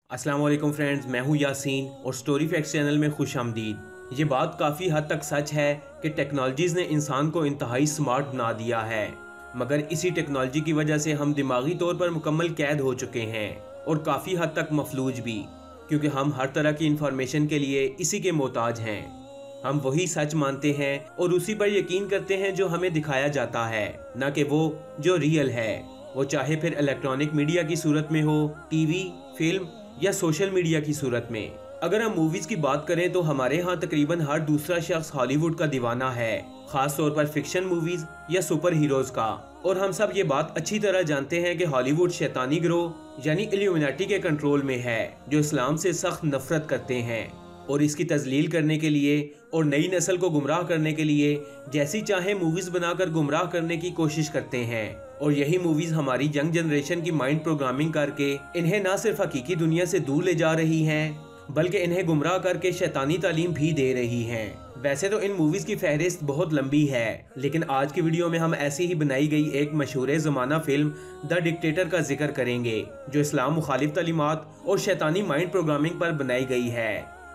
अस्सलाम वालेकुम फ्रेंड्स, मैं हूं यासीन और स्टोरी फैक्ट्स चैनल में खुश आमदीद। ये बात काफ़ी हद तक सच है कि टेक्नोलॉजीज़ ने इंसान को इंतहाई स्मार्ट बना दिया है, मगर इसी टेक्नोलॉजी की वजह से हम दिमागी तौर पर मुकम्मल कैद हो चुके हैं और काफ़ी हद तक मफलूज भी, क्योंकि हम हर तरह की इंफॉर्मेशन के लिए इसी के मोहताज हैं। हम वही सच मानते हैं और उसी पर यकीन करते हैं जो हमें दिखाया जाता है, न कि वो जो रियल है, वो चाहे फिर इलेक्ट्रॉनिक मीडिया की सूरत में हो, टीवी, फिल्म या सोशल मीडिया की सूरत में। अगर हम मूवीज की बात करें तो हमारे यहाँ तकरीबन हर दूसरा शख्स हॉलीवुड का दीवाना है, खास तौर पर फिक्शन मूवीज या सुपर हीरोज का। और हम सब ये बात अच्छी तरह जानते हैं कि हॉलीवुड शैतानी गिरोह यानी इल्यूमिनाटी के कंट्रोल में है, जो इस्लाम से सख्त नफरत करते हैं और इसकी तजलील करने के लिए और नई नस्ल को गुमराह करने के लिए जैसी चाहे मूवीज बनाकर गुमराह करने की कोशिश करते हैं। और यही मूवीज हमारी यंग जनरेशन की माइंड प्रोग्रामिंग करके इन्हें न सिर्फ हकीकी दुनिया से दूर ले जा रही हैं, बल्कि इन्हें गुमराह करके शैतानी तालीम भी दे रही हैं। वैसे तो इन मूवीज की फहरिस्त बहुत लंबी है, लेकिन आज की वीडियो में हम ऐसी ही बनाई गई एक मशहूर ज़माना फिल्म द डिक्टेटर का जिक्र करेंगे, जो इस्लाम मुखालिफ तालीमात और शैतानी माइंड प्रोग्रामिंग पर बनाई गई है।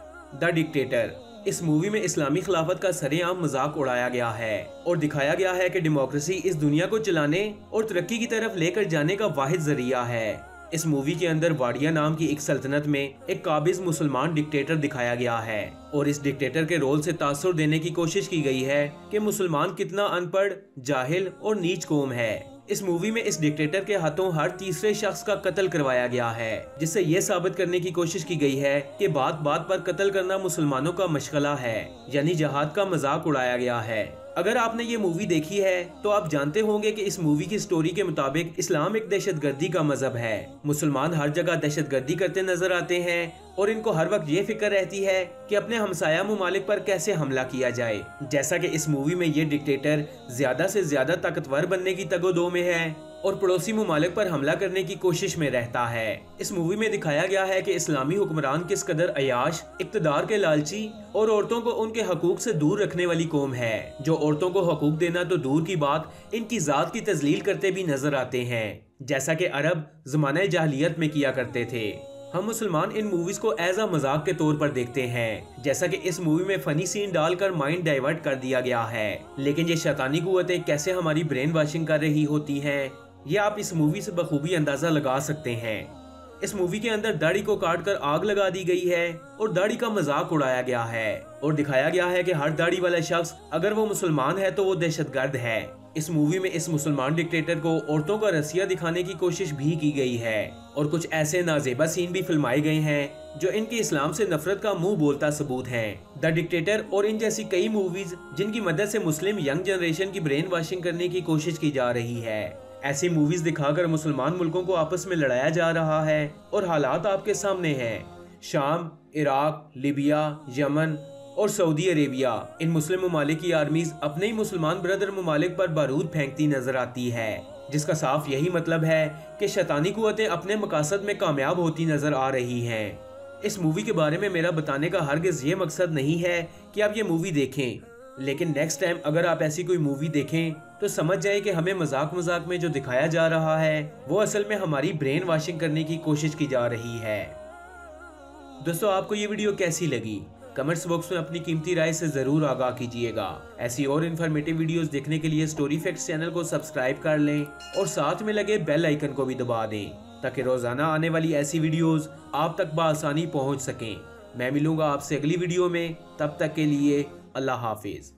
द डिक्टेटर, इस मूवी में इस्लामी खिलाफत का सरेआम मजाक उड़ाया गया है और दिखाया गया है कि डेमोक्रेसी इस दुनिया को चलाने और तरक्की की तरफ लेकर जाने का वाहिद जरिया है। इस मूवी के अंदर वाडिया नाम की एक सल्तनत में एक काबिज मुसलमान डिक्टेटर दिखाया गया है और इस डिक्टेटर के रोल से तासुर देने की कोशिश की गई है कि मुसलमान कितना अनपढ़, जाहिल और नीच कौम है। इस मूवी में इस डिक्टेटर के हाथों हर तीसरे शख्स का कत्ल करवाया गया है, जिससे ये साबित करने की कोशिश की गई है कि बात बात पर कत्ल करना मुसलमानों का मशगला है, यानी जहाद का मजाक उड़ाया गया है। अगर आपने ये मूवी देखी है तो आप जानते होंगे कि इस मूवी की स्टोरी के मुताबिक इस्लाम एक दहशतगर्दी का मजहब है। मुसलमान हर जगह दहशतगर्दी करते नजर आते हैं और इनको हर वक्त ये फिक्र रहती है कि अपने हमसाया मुमालिक पर कैसे हमला किया जाए। जैसा कि इस मूवी में ये डिक्टेटर ज्यादा से ज्यादा ताकतवर बनने की तगोदो में है और पड़ोसी मुमालिक पर हमला करने की कोशिश में रहता है। इस मूवी में दिखाया गया है कि इस्लामी हुक्मरान किस कदर अयाश, इक्तदार के लालची और औरतों को उनके हकूक से दूर रखने वाली कौम है, जो औरतों को हकूक देना तो दूर की बात, इनकी जात की तजलील करते भी नजर आते हैं, जैसा कि अरब ज़माने जाहिलियत में किया करते थे। हम मुसलमान इन मूवीज को एज अ मजाक के तौर पर देखते हैं, जैसा कि इस मूवी में फनी सीन डालकर माइंड डाइवर्ट कर दिया गया है। लेकिन ये शैतानी कुव्वतें कैसे हमारी ब्रेन वॉशिंग कर रही होती हैं, ये आप इस मूवी से बखूबी अंदाजा लगा सकते हैं। इस मूवी के अंदर दाढ़ी को काटकर आग लगा दी गई है और दाढ़ी का मजाक उड़ाया गया है और दिखाया गया है कि हर दाढ़ी वाला शख्स अगर वो मुसलमान है तो वो दहशतगर्द है। इस मूवी में इस मुसलमान डिक्टेटर को औरतों का रसिया दिखाने की कोशिश भी की गई है और कुछ ऐसे नाजेबा सीन भी फिल्माए गए हैं जो इनकी इस्लाम से नफरत का मुंह बोलता सबूत हैं। द डिक्टेटर और इन जैसी कई मूवीज जिनकी मदद से मुस्लिम यंग जनरेशन की ब्रेन वॉशिंग करने की कोशिश की जा रही है। ऐसी मूवीज दिखाकर मुसलमान मुल्कों को आपस में लड़ाया जा रहा है और हालात आपके सामने हैं। शाम, इराक, लीबिया, यमन और सऊदी अरेबिया, इन मुस्लिम ममालिक की आर्मीज अपने ही मुसलमान ब्रदर ममालिक पर बारूद फेंकती नजर आती है, जिसका साफ यही मतलब है कि शैतानी कुव्वतें अपने मकासद में कामयाब होती नजर आ रही हैं। इस मूवी के बारे में मेरा बताने का हरगिज ये मकसद नहीं है कि आप ये मूवी देखें, लेकिन नेक्स्ट टाइम अगर आप ऐसी कोई मूवी देखें तो समझ जाए कि हमें मजाक मजाक में जो दिखाया जा रहा है वो असल में हमारी ब्रेन वॉशिंग करने की कोशिश की जा रही है। दोस्तों, आपको ये वीडियो कैसी लगी? कमेंट्स बॉक्स में अपनी कीमती राय से जरूर आगाह कीजिएगा। ऐसी और इन्फॉर्मेटिव वीडियोस देखने के लिए स्टोरी फैक्ट्स चैनल को सब्सक्राइब कर लें और साथ में लगे बेल आइकन को भी दबा दें, ताकि रोजाना आने वाली ऐसी वीडियोस आप तक बआसानी पहुंच सकें। मैं मिलूंगा आपसे अगली वीडियो में, तब तक के लिए अल्लाह हाफिज।